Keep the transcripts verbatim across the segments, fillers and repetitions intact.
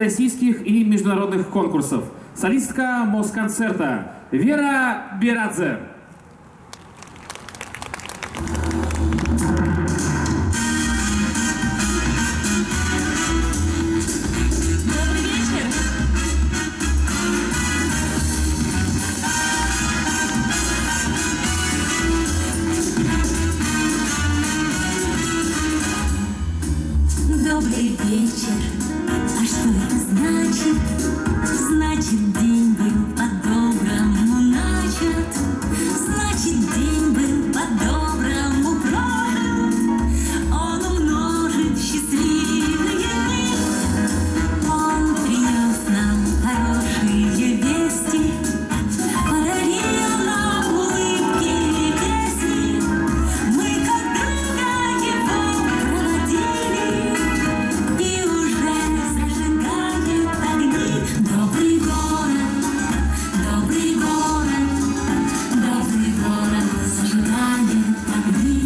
российских и международных конкурсов. Солистка Москонцерта Вера Берадзе. Добрый вечер, а что это значит? Значит, день был по-доброму начат, значит, день был по-доброму прожит, он умножит счастливые дни, он принес нам хорошие вести, подарил нам улыбки и песни, мы как друга его проводили. И уже зажигает огни. Добрый город, добрый город, добрый город зажигает огни.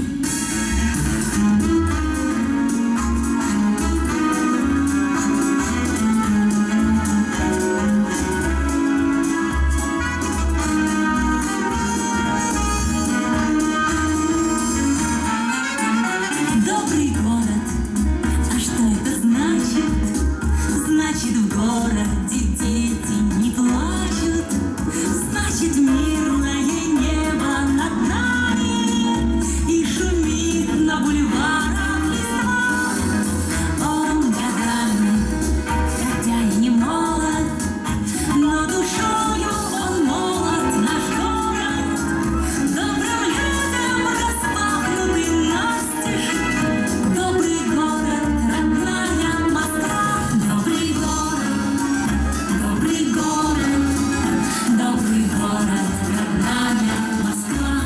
Добрый город, а что это значит? Значит, в городе дети не плачут, значит, мирное небо над нами и шумит на бульварах листва. Он годами, хотя и не молод, но душою он молод, наш город. Добрым людям распахнутый настежь. Добрый город, родная Москва. Добрый город, добрый город, добрый город, родная Москва.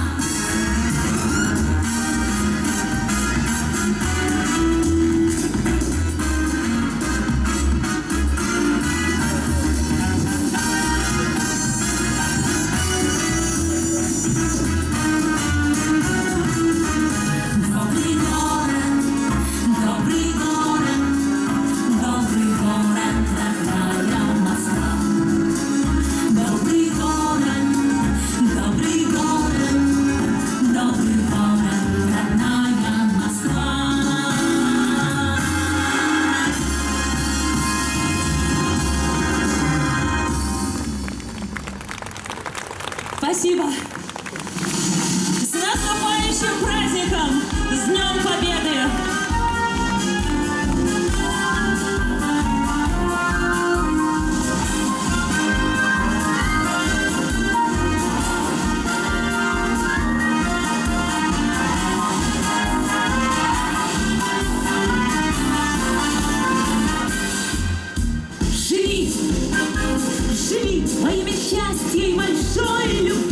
Добрый город, добрый город, добрый город, родная Москва. Добрый город, добрый город, добрый город, родная Москва. Спасибо. С наступающим праздником! С Днем Победы! Живи! Живи во имя счастья и большой любви!